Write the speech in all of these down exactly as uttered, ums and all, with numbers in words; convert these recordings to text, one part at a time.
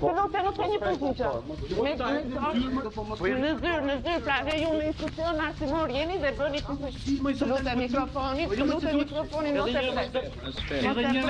do të nuk ka një pozitë. Në zyrë, në zyrë, pra dhe ju në institucion arsimor jeni dhe bëni të lutem mikrofonit, të lutem mikrofonit, mos e flet. Edhe një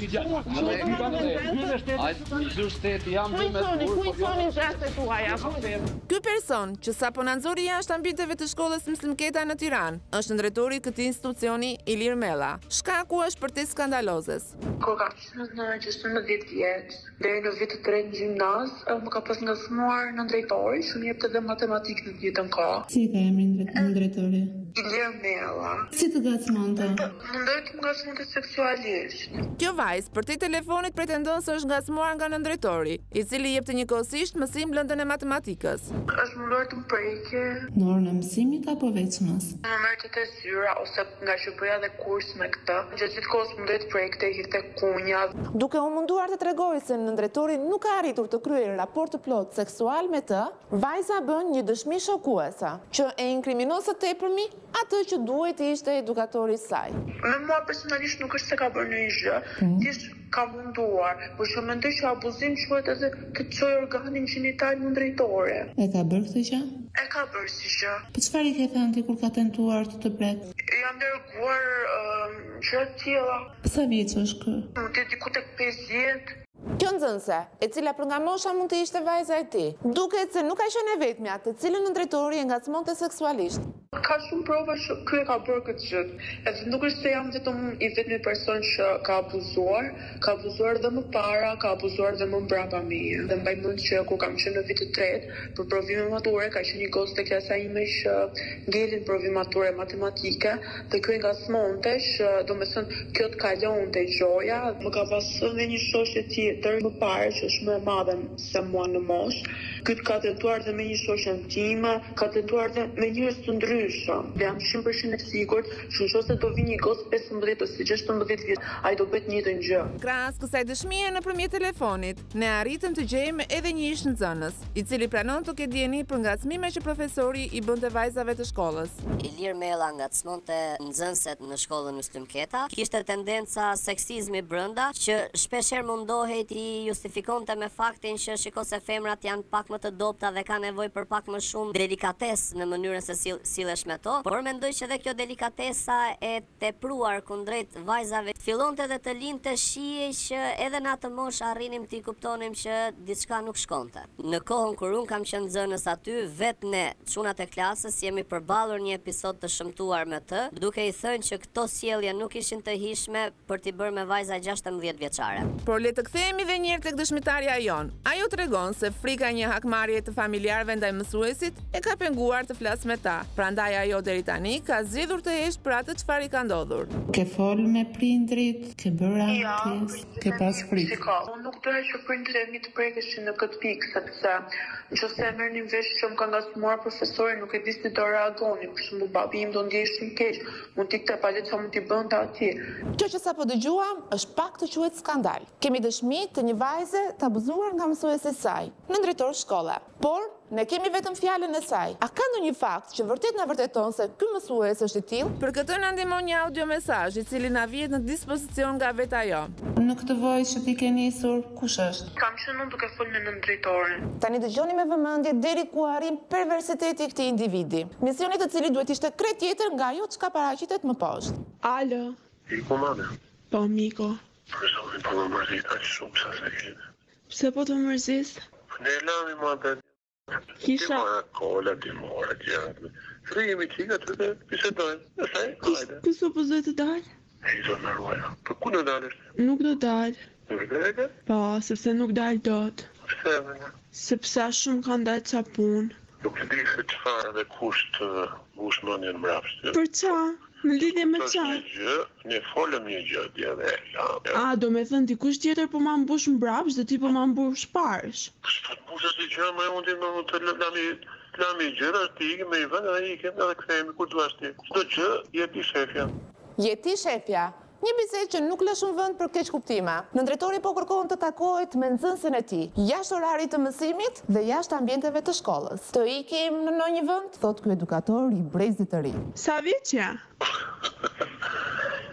Ky person që sapo na nxori jashtë ambiteve të shkollës Mësimketa në Tiranë është ndërtori i këtij institucioni Ilir Mella. Shkaku është për të skandalozes. Kur kam qenë në gjashtëmbëdhjetë vjeç, deri në vit të tretë në gjimnaz, më ka pas ngacmuar në drejtori, që më jepte edhe matematikë në të njëjtën kohë. Si ka emrin në drejtori? Ilir Mella. Si të ngacmonte? Mendoj të më ngacmonte seksualisht. Kjo vajzë për te telefonit pretendon se është ngacmuar nga nëndrejtori, i cili jepte njëkohësisht mësim lëndën e matematikës. Është munduar të më prejke. Në orën e mësimit apo veçmës? Më merrte te zyra ose nga që bëja dhe kurs me këtë. Gjatë gjithë kohës mundoj të prekte, hidhte kunja. Duke u munduar të tregojë se nëndrejtori nuk ka arritur të kryejë raport të plot seksual me të, vajza bën një dëshmi shokuese, që e inkriminon së tepërmi atë që duhet të ishte edukatori i saj. Me mua personalisht nuk është se ka bërë ndonjë gjë, thjesht ka munduar, por që mendoj që abuzim quhet edhe të çojë organin gjinital në drejtore. E ka bërë këtë gjë? E ka bërë si gjë. Po çfarë i ke thënë ti kur ka tentuar të të prek? Jam dërguar gjëra të tilla. Sa vjeç është ky? Mund të diku tek pesëdhjetë. Kjo nxënëse, e cila për nga mosha mund të ishte vajza e tij, duket se nuk ka qenë e vetmja të cilën nëndrejtori e ngacmonte seksualisht. Ka shumë prova që ky e ka bërë këtë gjë. Edhe nuk është se jam vetëm i vetmi person që ka abuzuar, ka abuzuar dhe më para, ka abuzuar dhe më mbrapa meje. Dhe mbaj mend që kur kam qenë në vit të tretë, për provime mature, ka qenë një gocë te klasa ime që ngelin provim mature matematike, dhe ky ngacmonte që domethënë kjo të kalonte gjoja, më ka pasur me një shoqe tjetër më parë që është më e madhe se mua në moshë. Ky ka tentuar dhe me një shoqen time, ka tentuar dhe me njerëz të ndryshëm. Dhe jam njëqind për cent e sigurt që nëse do vi një gocë pesëmbëdhjetë ose gjashtëmbëdhjetë vjeç, ai do bëhet njëjtën gjë. Krahas kësaj dëshmie nëpërmjet telefonit, ne arritëm të gjejmë edhe një ish nxënës, i cili pranon të ketë dieni për ngacmime që profesori i bënte vajzave të shkollës. Ilir Mella ngacmonte nxënëset në shkollën Mësimketa. Kishte tendenca seksizmi brenda, që shpeshherë mundohej të justifikonte me faktin që shiko se femrat janë pak më të dobta dhe ka nevojë për pak më shumë delikatesë në mënyrën se si sillesh me to, por mendoj që edhe kjo delikatesa e tepruar kundrejt vajzave fillonte edhe të linte shije që edhe në atë moshë arrinim të kuptonim që diçka nuk shkonte. Në kohën kur un kam qenë nxënës aty, vetë ne, çunat e klasës, jemi përballur një episod të shëmtuar me të, duke i thënë që këto sjellje nuk ishin të hishme për t'i bërë me vajza gjashtëmbëdhjetë vjeçare. Por le të kthehemi edhe një herë tek dëshmitarja jon. Ajo tregon se frika e një hakmarrje të familjarëve ndaj mësuesit e ka penguar të flas me ta. Prandaj ajo deri tani ka zgjedhur të hesh për atë çfarë i ka ndodhur. Ke fol me prindrit, ke bërë ankesë, ke pas frikë. Unë nuk doja që prindrit e mi të prekeshin në këtë pikë, sepse nëse e merrnin vesh që më ka ngacmuar profesori, nuk e disni të reagoni. Për shembull, babi im do ndjehej shumë keq, mund t'i kte palet sa mund t'i bënte atij. Kjo që sapo dëgjuam është pak të quhet skandal. Kemi dëshmi të një vajze të abuzuar nga mësuesi i saj, në drejtor shkolle. Por ne kemi vetëm fjalën e saj. A ka ndonjë fakt që vërtet na vërteton se ky mësues është i tillë? Për këtë na ndihmon një audio mesazh i cili na vjet në dispozicion nga vetë ajo. Në këtë vojë që ti ke nisur, kush është? Kam qenë unë duke folur me nëndrejtorin. Tani dëgjoni me vëmendje deri ku arrin perversiteti i këtij individi. Misioni i cili duhet ishte krejt tjetër nga ajo çka paraqitet më poshtë. Alo. I komande. Po miko. Personin po më mërzit aq shumë sa se kene. Pse po të mërzis? Ne lami ma të Kisha... Ti mora kolla, ti mora gjërë. Frimi qika të të pisedojnë. Nësaj, hajde. Kësë opozoj të dalë? E i zonë në ruaja. Për ku në dalë është? Nuk do dalë. Nuk dalë? Po, sepse nuk dalë dot. Pse me në? Sepse shumë kanë dalë qa punë. Nuk të di se qëfar dhe kusht të bushmënjën mrapstë. Për qa? Në lidhje me qa? Një gjë, ne folëm një gjë, dje dhe e A, do me thënë dikush tjetër po ma mbush mbrapsh dhe ti po ma mbush parsh. Së të mbush e gjë, me unë ti me mund të lami, lami gjëra, ti ike me i vënë, dhe ike edhe këthejemi kur të vashti. Së gjë, jeti shefja. Jeti shefja? Një bisedë që nuk lë shumë vend për keq kuptime. Nëndrejtori po kërkon të takohet me nxënësin e tij, jashtë orarit të mësimit dhe jashtë ambienteve të shkollës. Të ikim në ndonjë vend, thot ky edukator i brezit të ri. Sa vjeç ja?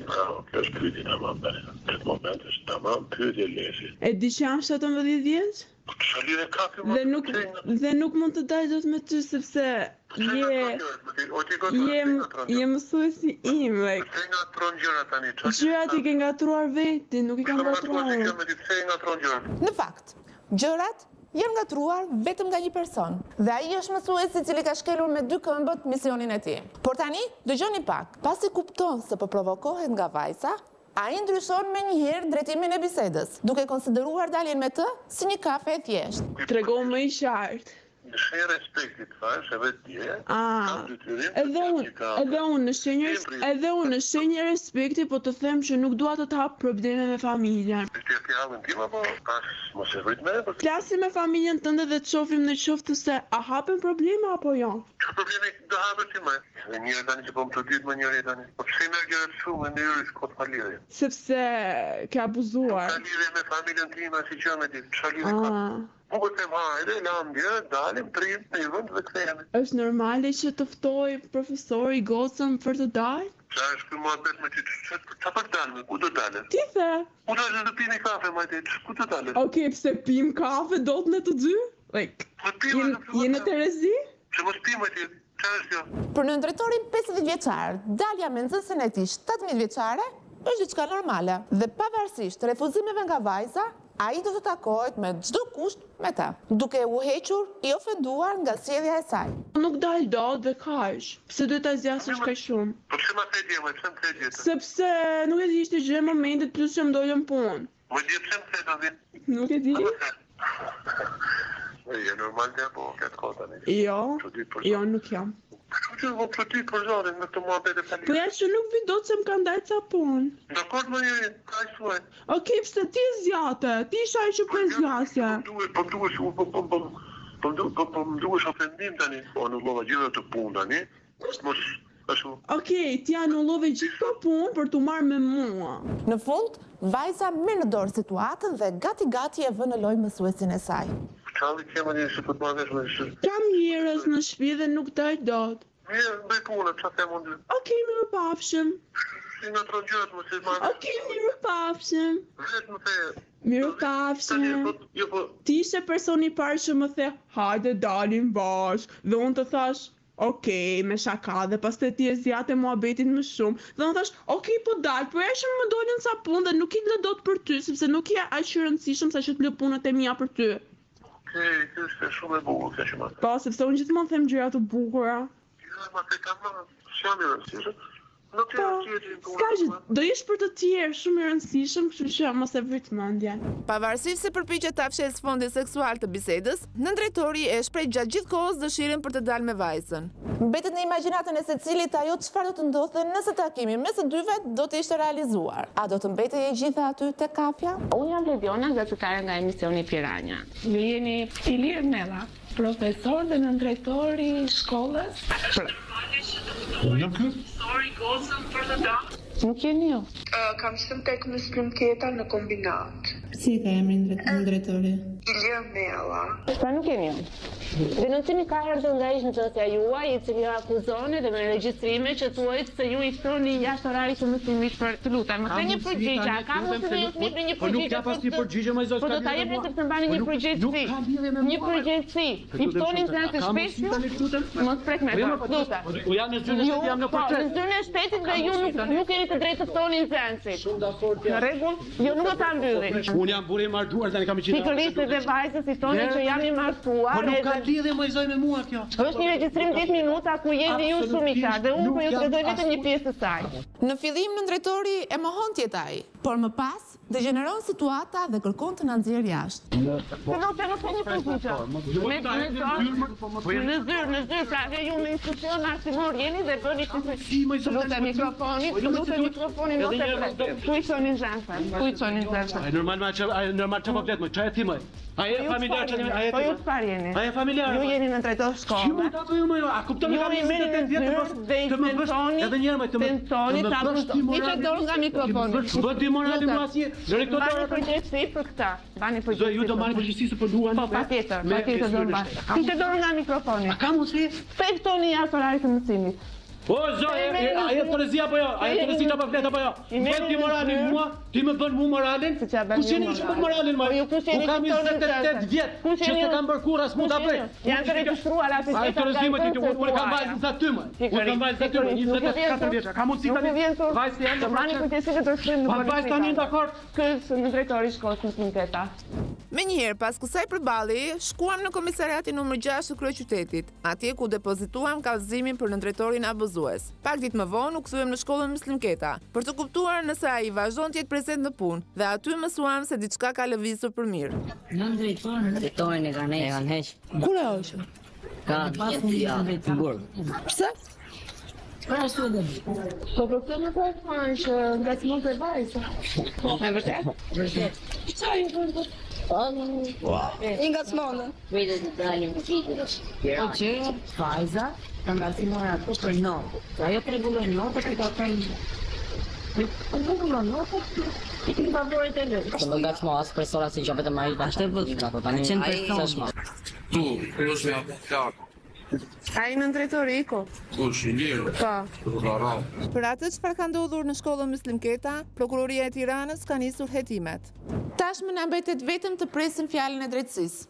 Kjo është pyetje tamam tani. Në këtë moment është tamam pyetje lezi. E di që jam shtatëmbëdhjetë vjeç? Çfarë lidhje ka kjo me Dhe nuk dhe nuk mund të daj dot me ty sepse je je je mësuesi im, like. Pse ngatron gjëra tani? Gjërat i ke ngatruar veti, nuk i kam ngatruar. Pse ngatron gjërat? Në fakt, gjërat janë ngatruar vetëm nga një person. Dhe ai është mësuesi i cili ka shkelur me dy këmbët misionin e tij. Por tani, dëgjoni pak. Pasi kupton se po provokohet nga vajza, ai ndryshon me njëherë drejtimin e bisedës, duke konsideruar daljen me të si një kafe e thjeshtë. Trego më i qartë. Në respektit thash edhe dje. Ah, edhe unë, edhe unë në shenjë, edhe unë në shenjë respekti, po të them që nuk dua të të hap probleme me familjen. Ti e fjalën tim apo pas mos e vrit me? Flasim me familjen tënde dhe të shohim në qoftë se a hapen probleme apo jo. Çfarë problemi do hapet ti më? Dhe njëri tani që po më të ditë më njëri tani. Po pse më gjëra të shumë në mënyrë kot falire? Sepse ke abuzuar. Ka lidhje me familjen time, si që me ti, çfarë lidhje ka? Po po them hajde, lambje, dalim, trim, në vend dhe kthehemi. Është normale që të ftoj profesori gocën për të dalë? Qa është kjo muhabet me ti, qa për dalme, ku do dalë? Ti the? Ku do të pini kafe, ma ti, ku do dalë? Okej, pse pim kafe do të në të dy? Like, jene të rezi? Që mos pim e ti, qa është kjo? Për në drejtorin pesëdhjetë vjeçar, dalja me nxënësen e tij shtatëmbëdhjetë vjeçare është diçka normale. Dhe pavarësisht refuzimeve nga vajza, ai do të takohet me çdo kusht me ta, duke u hequr i ofenduar nga sjellja e saj. Nuk dal dot dhe kaq. Pse duhet ta zgjasësh kaq shumë? Po pse ma the dje, më pse më the dje? Sepse nuk e di ishte gjë momentit plus që më dolën punë. Më di pse më the do Nuk e di. Je normal dhe po këtë kota një? Jo, jo nuk jam. Kështu që vë për ty për zorin me të muhabet e falire. Po ja që nuk vi dot se më kanë dajt sa punë. Dakor më njëri, ka i suaj. Okej, pse ti zjate, ti isha i që për zgjasja. Po më duhesh, po më duhesh, po më duhesh ofendim tani. Po anullova gjithë të punë tani. Mos, ashtu. Okej, ti anullove gjithë të punë për të marrë me mua. Në fund, vajza merr në dorë situatën dhe gati-gati e vë në lojë mësuesin e saj. Qalli kema një si për të marrësh me shë. Kam njerëz në shtëpi dhe nuk daj dot. Mirë, bëj punë, qa them unë? Okej, mirë pafshim. Si nga të rëgjët, më si marrë. Okej, mirë pafshim. Vetë më the. Mirë pafshim. Ti ishe personi parë që më the, hajde dalim bashkë. Dhe unë të thash, okej, me shaka dhe pas të ti e zjate muhabetin më shumë. Dhe unë thash, okej, po dalë, po e që më dolin sa punë dhe nuk i lë dot për ty, sepse nuk i aq i rëndësishëm sa që të lë punët e mia për ty. Okej, kjo është shumë e bukur, kjo që më. Po, sepse unë gjithmonë them gjëra të bukura. Jo, ma të kam më, shumë i rëndësishëm. Nuk e rëndësishëm. Ska që, do ish për të tjerë shumë i rëndësishëm, kështu që mos e vrit mendjen. Pavarësisht se përpiqet ta fshes fondin seksual të bisedës, nëndrejtori e shpreh gjatë gjithë kohës dëshirën për të dalë me vajzën. Mbetet në imagjinatën e secilit ajo çfarë do të ndodhte nëse takimi mes së dyve do të ishte realizuar. A do të mbetej e gjitha aty tek kafja? Unë jam Lediona, gazetare nga emisioni Piranja. Ju jeni Ilir Nella, profesor dhe nëndrejtori i shkollës. Unë jam kë? Profesori gocën për të dalë. Nuk jeni ju. Kam shumë tek në Slumketa në kombinat. Si ka emrin drejtori? Ilir Nella. Pra nuk jeni ju. Denoncimi ka ardhur nga ish nxënësja juaj, i cili ju akuzoni dhe me regjistrime që thuajt se ju i thoni jashtë orarit të mësimit për të lutem. Më thënë një përgjigje, a ka mundësi të jepni një përgjigje? Po nuk ka pas një përgjigje më zot. Po do ta jepni sepse mbani një përgjegjësi. Një përgjegjësi. I ftoni nxënësit shpesh? Mos prek me fort, lutem. U jam në zyrën e shtetit, jam në proces. Në zyrën e shtetit dhe ju nuk nuk keni të drejtë të ftoni nxënësit. Shumë dakord. Në rregull? Jo, nuk do ta mbylli. Unë jam burrë i martuar tani kam qenë. Pikërisht edhe vajzës i thoni që jam i martuar. Po nuk ka lidhje më zoj me mua kjo. Është një regjistrim dhjetë minuta ku jeni ju shumë i qartë dhe unë po ju tregoj vetëm një pjesë të saj. Në fillim nëndrejtori e mohon të jetë ai, por më pas degeneron situata dhe kërkon të na nxjerrë jashtë. Po nuk e nuk e një përgjigje. Me në zyrë, në zyrë, pra dhe ju me instruksion arsimor jeni dhe bëni të lutem mikrofonit, të lutem mikrofonin mos e flet. Ku i thoni nxënësve? Ku i thoni nxënësve? Ai normal më çfarë, ai normal çfarë flet më? Çfarë thimoj? Ai e familjar çfarë? Ai Po ju çfarë jeni? Ai e familjar. Ju jeni në drejtor shkolle. Ju mund ta bëj më jo, a kupton me Ju i merrni në zyrë dhe i tentoni, edhe një herë më të më tentoni ta bëni dorë nga mikrofoni. Bë di morali mua si drejtor. Bani përgjegjësi për këtë. Bani përgjegjësi. Ju do marrni përgjegjësi për duan. Po patjetër, patjetër do mbaj. Kishte dorë nga mikrofoni. A ka mundsi? Pse ftoni jashtë orarit të mësimit? O, zoj, a jetë të rëzia apo jo? A jetë të rëzia apo flet apo jo? Bën ti moralin mua, ti më bën mua moralin? Kush jeni që bën moralin më? Ku kam njëzet e tetë vjet që se kam bërë kurrë as mund ta bëj. Janë të regjistruar aty. Ai të rëzimit ti unë kam vajzën sa ty më. Unë kam vajzën sa ty më, njëzet e katër vjeçë. Ka mundsi tani vajzë janë. Të marrni kujdesin të shkrim në polici. Vajzë tani dakord. Ky në drejtori i shkollës Muslimketa. Menjëherë, pas kësaj përballeje, shkuam në komisariatin numër gjashtë të kryeqytetit, atje ku depozituam kallëzimin për nëndrejtorin abuzues. Pak ditë më vonë u kthyem në shkollën Muslimketa, për të kuptuar nëse ai vazhdon të jetë prezent në punë, dhe aty mësuam se diçka ka lëvizur për mirë. Nëndrejtorin, drejtorin e kanë heq. E kanë heq. Kur e është? Ka në burg. Pse? Pra ashtu e dhe. Po për këtë më të thonë që nga të mund për vajzë. Me vërtet? Vërtet. Qa i vërë? I nga të smonë. Vete të dalim në fitës. O që, vajza, të nga të mora ato për notë. Ajo të regulloj notë, të ka të të regulloj notë, i të nga vërët e lërë. Të nga të smonë, asë persona si që vetëm a i të ashtë e vëtë. Tani qenë persona. Tu, është nga plakë. Ai në drejtori iko. Kush i lirë? Po. Për atë çfarë ka ndodhur në shkollën Muslimketa, Prokuroria e Tiranës ka nisur hetimet. Tashmë na mbetet vetëm të presim fjalën e drejtësisë.